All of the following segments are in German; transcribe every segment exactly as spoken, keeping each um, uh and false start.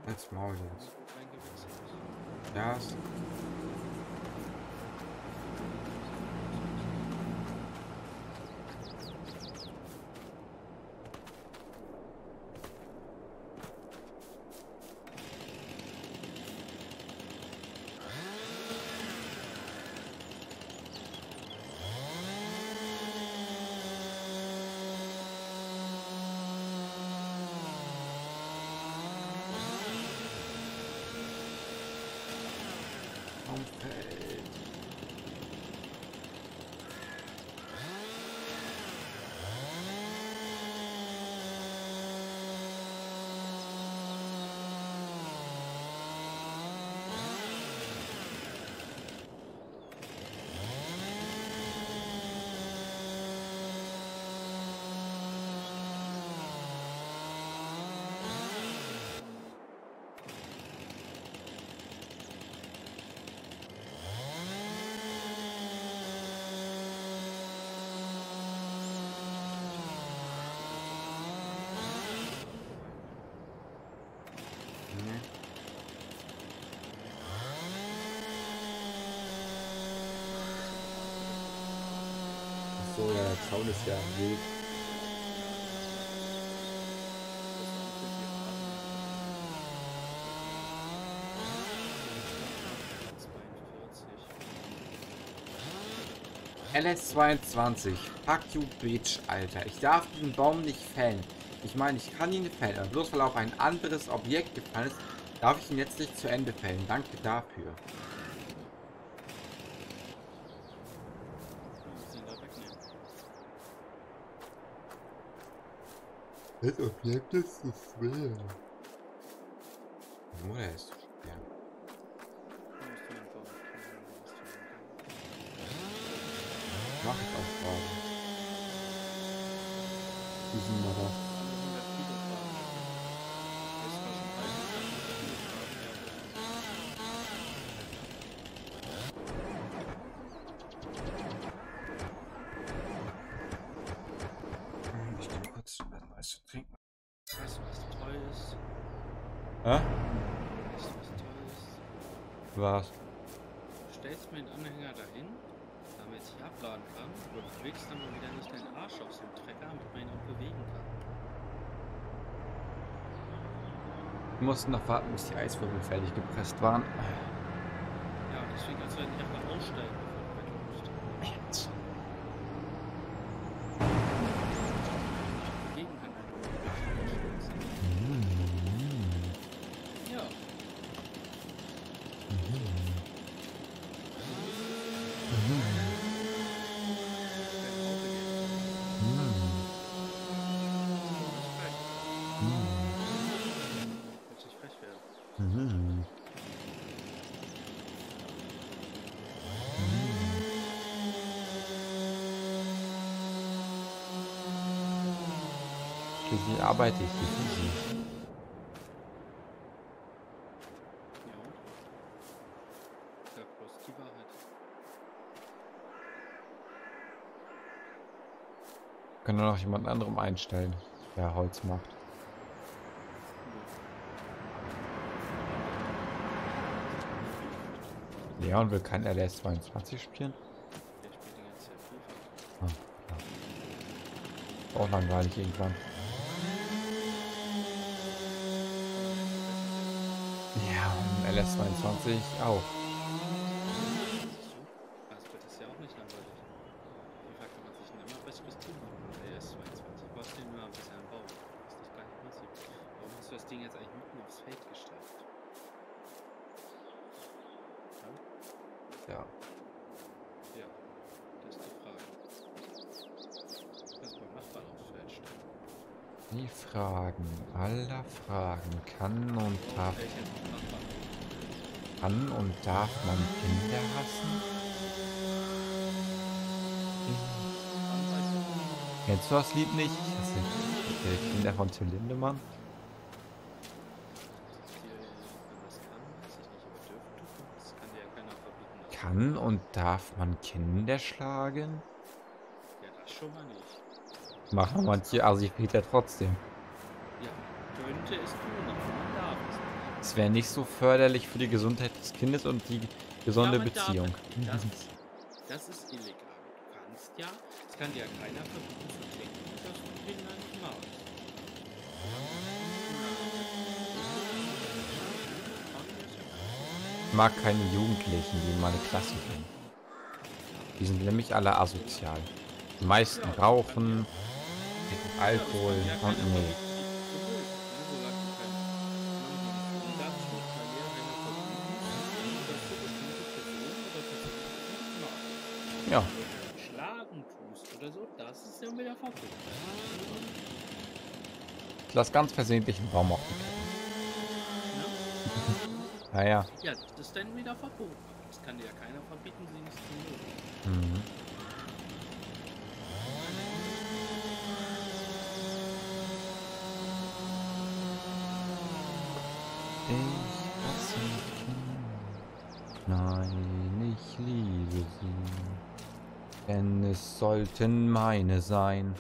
Jetzt Maul jetzt. Eingewechselt. Ja, ist Umfeld. Nee. Ach so, ja, der Zaun ist ja am Weg. L S zweiundzwanzig. Fuck you, Bitch, Alter. Ich darf diesen Baum nicht fällen. Ich meine, ich kann ihn fällen, aber bloß weil auf ein anderes Objekt gefallen ist, darf ich ihn jetzt nicht zu Ende fällen. Danke dafür. Das Objekt ist zu schwer. Nur der ist zu schwer. Mach ich auch gerade. Diesen Mother. Ich kann kurz was zu trinken. Weißt du, was toll ist? Hä? Weißt du, was toll ist? Was? Du stellst mir den Anhänger dahin, damit ich abladen kann, und du bewegst dann mal wieder nicht deinen Arsch aus dem Trecker, damit man ihn auch bewegen kann. Wir mussten noch warten, bis die Eiswürfel fertig gepresst waren. Ja, deswegen kannst du halt nicht einfach aussteigen, bevor du weiter musst. Jetzt. Gegenhand. Mhm. Ja. Richtig frech werden. Mhm. Schließlich arbeite ich für sie. Ja. Sag bloß die Wahrheit. Können wir noch jemand anderem einstellen, der Holz macht. Leon will kein L S zweiundzwanzig spielen. Der spielt die ganze Zeit FIFA. Ah, klar. Auch langweilig irgendwann. Ja, und L S zweiundzwanzig auch. Siehst du? Also wird das ja auch nicht langweilig. FIFA kann man sich ein immer besseres Team machen. Der ist zweiundzwanzig. Du brauchst den nur ein bisschen bauen. Das ist das gleiche Prinzip. Warum hast du das Ding jetzt eigentlich mitten aufs Feld gestellt? Ja. Ja, das ist die Frage. Was beim Nachbarn aufs Feld stellen? Die Fragen aller Fragen. Kann und darf, Welcher Nachbar? kann und darf man Kinder hassen? Wann weißt du? Kennst du das Lied nicht? Das sind die Kinder von Till Lindemann. Kann und darf man Kinder schlagen? Ja, das schon mal nicht. Machen manche Assi-Väter trotzdem. Ja, könnte es tun, aber man darf es nicht. Es wäre nicht so förderlich für die Gesundheit des Kindes und die gesunde Ja, man darf Beziehung. es. Das ist, das ist illegal. Du kannst ja, es kann dir ja keiner verbieten zu trinken, dass du Kinder nicht magst. Ich mag keine Jugendlichen, die in meine Klasse gehen. Die sind nämlich alle asozial. Die meisten Ja, das kann rauchen, dir, trinken ja, das kann Alkohol dir ja und keiner nee. verbieten, dich zu beruhigen. Ne? Solange du kein Drogen darfst, nicht kann dir ja keiner verbieten, dass du bestimmte Personen oder Personen nicht magst. Ja, Aber wenn du schlagen tust oder so, das ist ja wieder verboten. ich lasse ganz versehentlich einen Baum auf die Ne? Ketten. Naja. Ja, das ist dann wieder verboten. Aber das kann dir ja keiner verbieten, sie nicht zu mögen. Mhm. Ich hasse Kinder. Nein, ich liebe sie. Denn es sollten meine sein.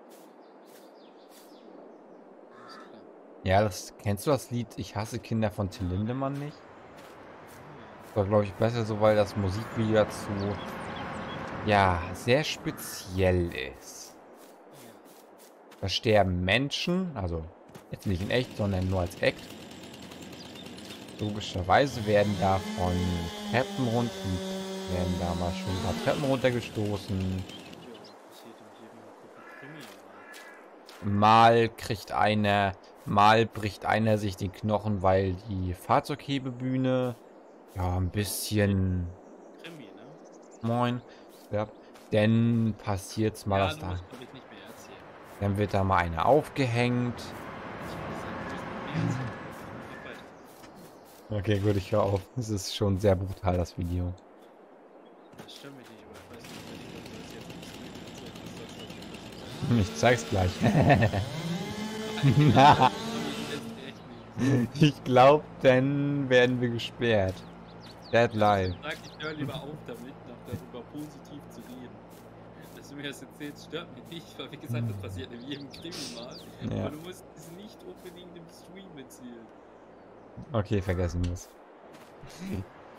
Alles klar. Ja, das kennst du das Lied Ich hasse Kinder von Till Lindemann nicht? Das war, glaube ich, besser so, weil das Musikvideo dazu ja sehr speziell ist. Da sterben Menschen, also jetzt nicht in echt, sondern nur als Act. Logischerweise werden da von Treppen runter, werden da mal schon ein paar Treppen runtergestoßen. Ja, passiert in jedem guten Krimi, aber Mal kriegt einer, mal bricht einer sich den Knochen, weil die Fahrzeughebebühne ja ein bisschen Krimi, ne? moin. Ja. Dann passiert's mal, Ja, dass du da. musst, glaube ich, nicht mehr erzählen. Dann wird da mal einer aufgehängt. Ich weiß ja, du musst nicht mehr erzählen. Mach weiter. Okay, gut, ich höre auf. Es ist schon sehr brutal, das Video. Das stört mich nicht, aber ich weiß nicht, wenn du das jetzt nicht streamen erzählt hast, dass das schon Ich zeig's gleich. passiert. Aber ich jetzt echt nicht. Ich glaube, dann werden wir gesperrt. Dead Ich live. sag, ich höre lieber auf damit, noch darüber positiv zu reden. Dass du mir das erzählst, stört mich nicht, weil wie gesagt, das passiert in jedem Krimi mal. Ja. Aber du musst es nicht unbedingt im Stream erzählen. Okay, vergessen wir's. Junge,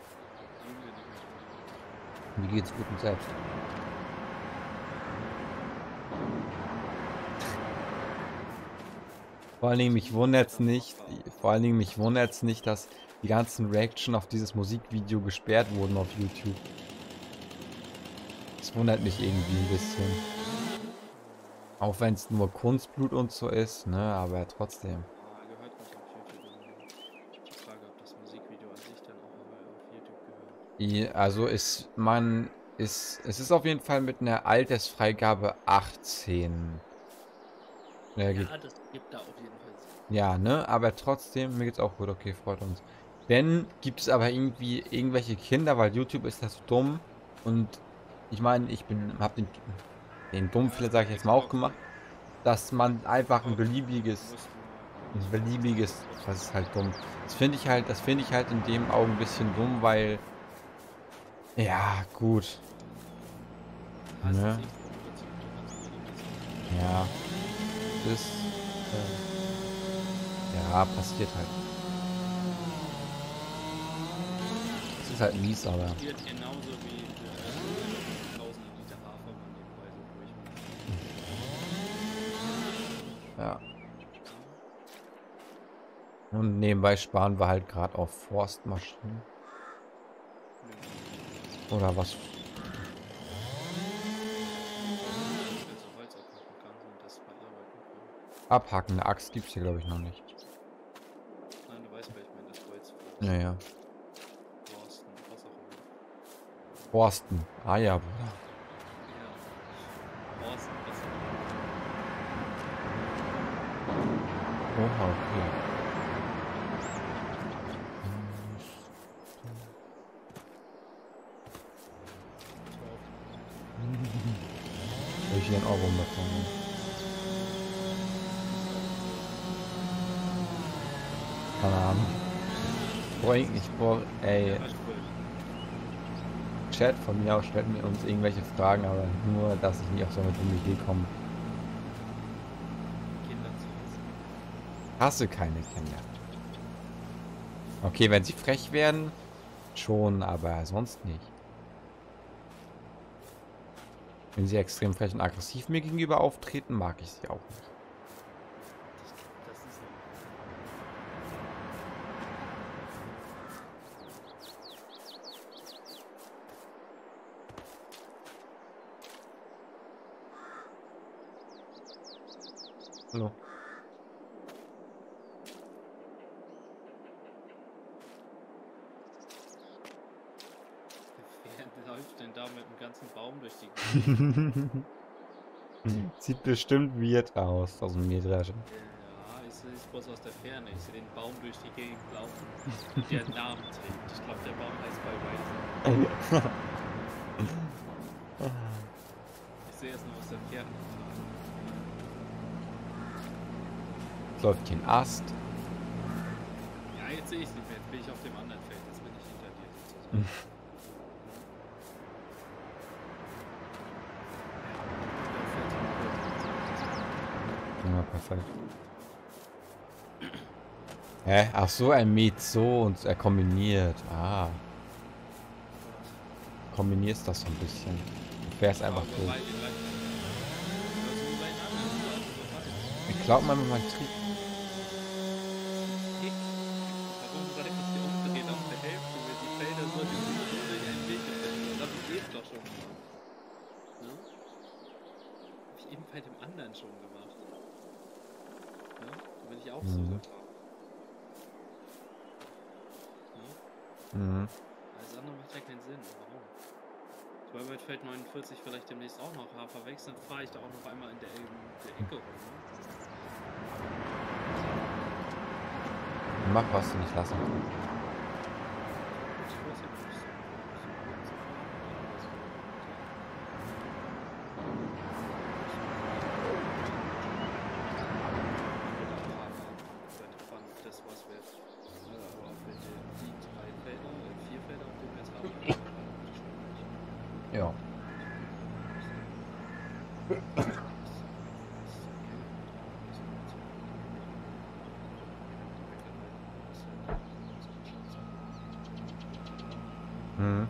Junge, Junge. Wie geht's gut und selbst? Vor allen Dingen mich wundert's nicht, vor allen Dingen mich wundert's nicht, dass die ganzen Reaction auf dieses Musikvideo gesperrt wurden auf YouTube. Das wundert mich irgendwie ein bisschen. Auch wenn es nur Kunstblut und so ist, ne, aber trotzdem. Ah, gehört nicht auf YouTube. Die Frage, ob das Musikvideo an sich dann auch mal auf YouTube gehört. I- Also ist man ist es ist auf jeden Fall mit einer Altersfreigabe achtzehn. Ja, Ja, geht- das gibt da auf jeden Fall Sinn. ja, ne, aber trotzdem, mir geht's auch gut, okay, freut uns. Denn gibt es aber irgendwie irgendwelche Kinder, weil YouTube ist das so dumm und ich meine, ich bin, hab den, den dummen Fehler, sage ich jetzt mal auch gemacht, dass man einfach ein beliebiges, Musst ein beliebiges, das ist halt dumm. Das finde ich halt, das finde ich halt in dem Augen ein bisschen dumm, weil, ja, gut, du hast ne, jetzt nichts damit zu tun, du kannst über die Musik. ja, das, äh, ja, passiert halt. Es ist halt mies, aber. Passiert genauso wie äh, tausende Liter Hafer man nebenbei so durch. Ja. Und nebenbei sparen wir halt gerade auf Forstmaschinen. Oder was? Also Holz abhacken kannst und das verarbeiten kann. Abhacken, eine Axt gibt's hier glaube ich noch nicht. Nein, du weißt, weil ich meine, das Holz Naja. Borsten, was auch immer. Forsten. Ah ja, Bruder. Ja. Borsten, was auch immer. Oha, okay. Soll ich hier einen Euro bekommen? Keine Ahnung. Boah, ich boah, ey. Ja, cool. Chat von mir aus stellt mir uns irgendwelche Fragen, aber nur, dass ich nicht auf so eine dumme Idee komme. Kinder zu hassen. Hasse keine Kinder. Okay, wenn sie frech werden, schon, aber sonst nicht. Wenn sie extrem frech und aggressiv mir gegenüber auftreten, mag ich sie auch nicht. Das, das ist normal. Hallo. Wer läuft denn da mit dem ganzen Baum durch die Gegend? Sieht bestimmt weird aus, aus dem Mähdrescher. Ja, ich sehe es bloß aus der Ferne. Ich sehe den Baum durch die Gegend laufen, der einen Namen trägt. Ich glaube, der Baum heißt bei Rising. Ich sehe es nur aus der Ferne. Läuft hier ein Ast. Ja, jetzt sehe ich es nicht mehr. Jetzt bin ich auf dem anderen Feld. Jetzt bin ich hinter dir sozusagen. Ja, perfekt. Hä? Ach so, er mäht so und er kombiniert. Ah. Kombinierst das so ein bisschen. Du fährst einfach so. Ich glaube mal mit meinem Trieb. Warum sage ich hier umdreht auf der Hälfte mit die Felder so die durch einen Weg gefunden? Das habe ich eben doch schon gemacht. Ne? Habe ich eben bei dem anderen schon gemacht. Ne? Da bin ich auch so Mhm. gefahren. Ne? Mhm. Alles andere macht ja keinen Sinn. Warum? Ich meine, bei Feld neunundvierzig vielleicht demnächst auch noch Hafer wächst, dann fahre ich da auch noch einmal in der, in der Ecke rum. Ne? Mach, was du nicht lassen. Ich weiß ja nicht so. Das was wir jetzt, aber auch wenn die drei Felder, vier Felder, auf denen wir jetzt haben, Ja. Mhm.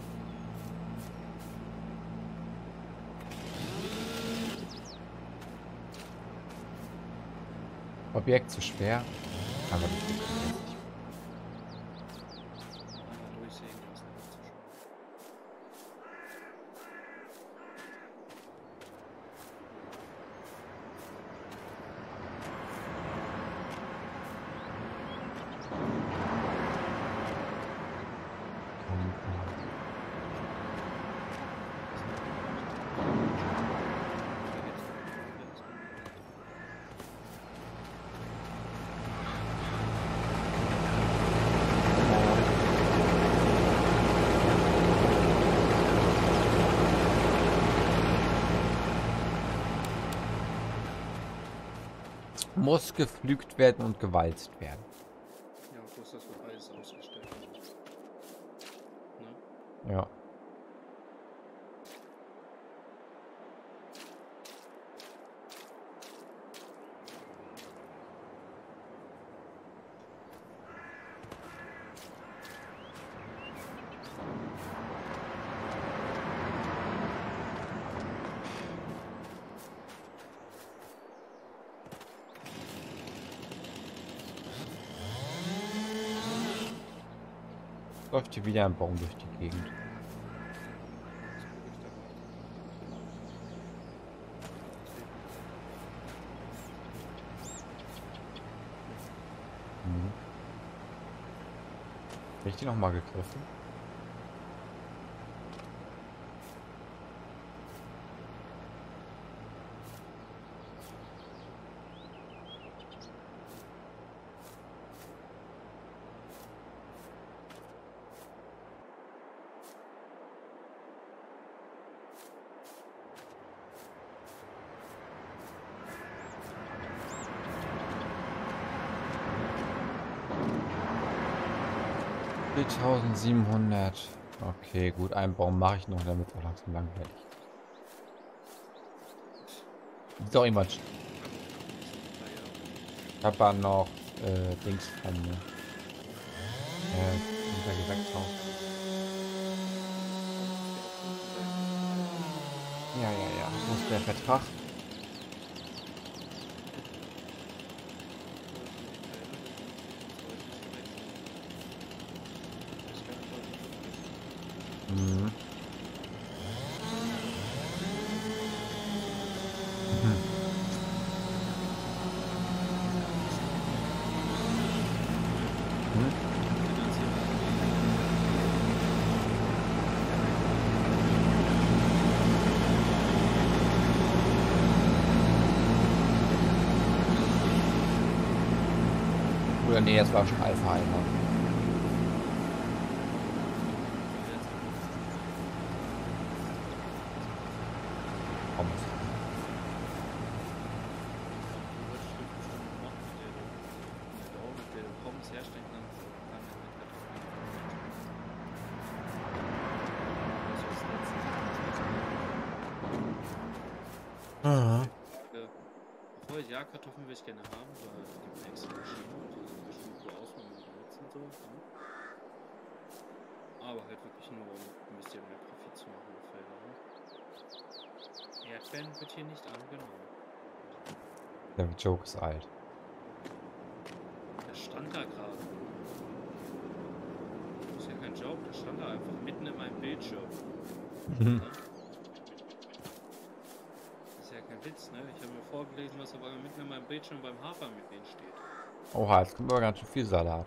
Objekt zu schwer. Aber richtig. einmal durchsägen lassen. Muss gepflügt werden und gewalzt werden. Ja, bloß das wird alles ausgestellt. Ne? Ja. Läuft hier wieder ein Baum durch die Gegend. Mhm. Habe ich die noch mal gegriffen? viertausendsiebenhundert. Okay, gut, einen Baum mache ich noch, damit es auch langsam langweilig. Ist doch jemand. Ich habe noch äh, Dings von mir. Äh, unser Gewächshaus. Ja, ja, ja. Wo ist der Vertrag? Mhm. Mhm. Mhm. Oder nee, das war schon Alpha einer. Pommes. Mhm. Obwohl, ja, Kartoffeln will ich gerne haben, weil es gibt eine extra Maschine und die sehen bestimmt cool aus, wenn man die benutzt und so. Ne? Aber halt wirklich nur, um ein bisschen mehr Profit zu machen auf Felder. Ne? Erdbeeren wird hier nicht angenommen. Der Joke ist alt. Das stand da gerade. Das ist ja kein Joke, das stand da einfach mitten in meinem Bildschirm. Mhm. Ne? Das ist ja kein Witz, ne? Ich habe mir vorgelesen, was auf einmal mitten in meinem Bildschirm beim Hafermühlen steht. Oha, jetzt kommt aber ganz schön viel Salat.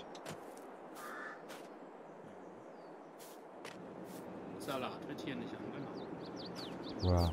Salat wird hier nicht angenommen. Ja.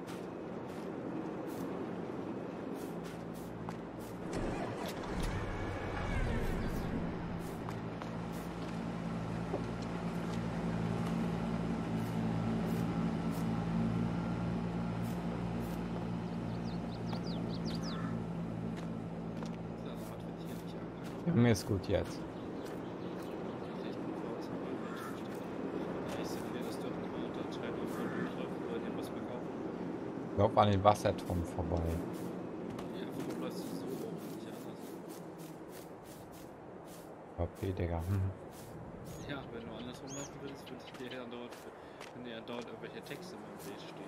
Salat wird hier nicht angenommen. Ja, mir ist gut jetzt. Sieht echt gut aus, aber im Bildschirm steht. Ja, ich sehe, dass dort gerade anscheinend auch voll durchläuft, weil die was verkaufen. Lauf an den Wasserturm vorbei. Ja, warum läufst du so hoch und nicht anders? Okay, Digga. Mhm. Ja, wenn du andersrum laufen würdest, würde ich dir ja dort, wenn ja dort irgendwelche Texte in meinem Bild stehen.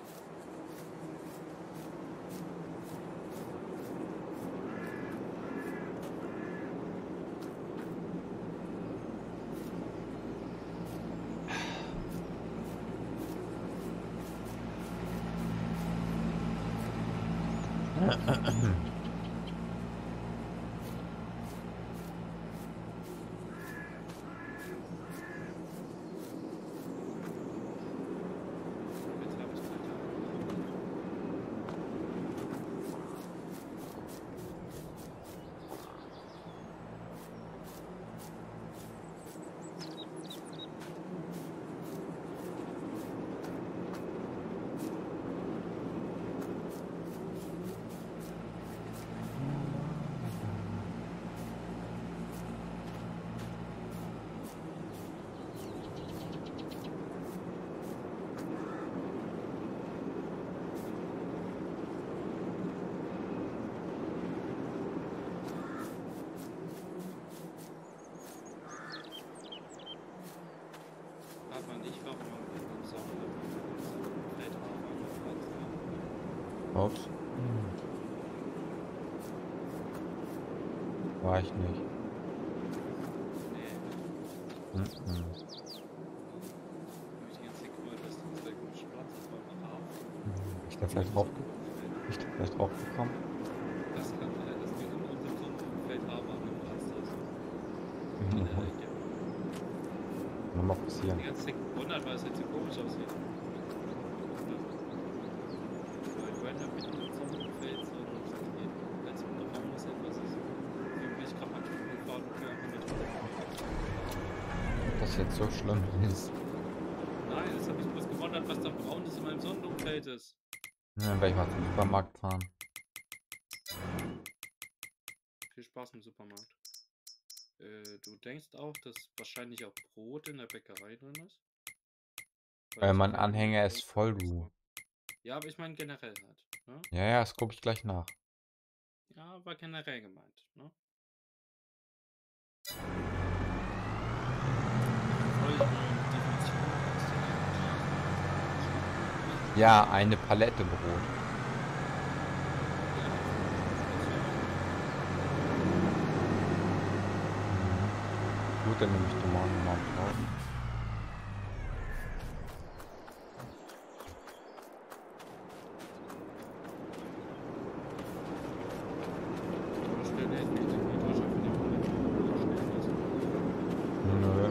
Jetzt habe ich gleich Aber nicht, warum man mit dem Sommer Feld haben Platz haben. Ups. Hm. War ich nicht. Nee, Mhm. hab ich die ganze Zeit gehört, dass das der komische Platz ist beim Hafen. Ich da vielleicht drauf, ich da vielleicht drauf gekommen. Das kann sein, dass die in unserem Sonnenumfeld haben an dem Platz ist. Mhm. Ja. Nochmal passieren. Die ganze Zeit gewundert, weil es jetzt so komisch aussieht. Weil du random mitten im Sonnenumfeld so und als ob noch anders etwas ist. Wie bin ich gerade manchmal gefahren und für einfach nicht. Das jetzt so schlimm ist. Nein, das habe ich bloß gewundert, was da braunes in meinem Sonnenumfeld ist. Ja, dann werde ich mal zum Supermarkt fahren. Viel Spaß im Supermarkt. Äh, du denkst auch, dass wahrscheinlich auch Brot in der Bäckerei drin ist? Weil ich mein hab Anhänger irgendwie ist voll, du. Ja, aber ich meine generell halt. Ne? Ja, ja, das gucke ich gleich nach. Ja, war generell gemeint. Ne? Ja, eine Palette Brot. Gut, dann nehme ich die morgen mal drauf. Nö.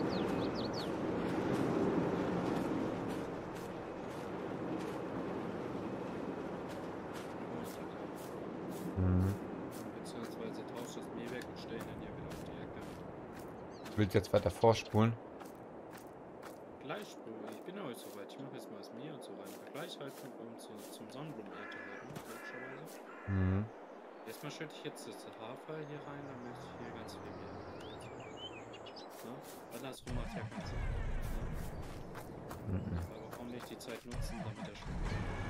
Mhm. Beziehungsweise tauscht das Mehl weg und stellen dann hier wieder auf die Ecke. Willst du jetzt weiter vorspulen? Gleich, Bro, ich bin heute soweit. Ich mache jetzt mal das Mehl und so weiter. Gleich halt um zu, zum Sonnenblumenernte halten, logischerweise. Mhm. Erstmal schütte ich jetzt das Hafer hier rein, damit ich hier ganz viel Mehl habe. Ne? Andersrum macht ja keinen Sinn. Ne? Mhm. Aber warum nicht die Zeit nutzen, damit er schmeckt?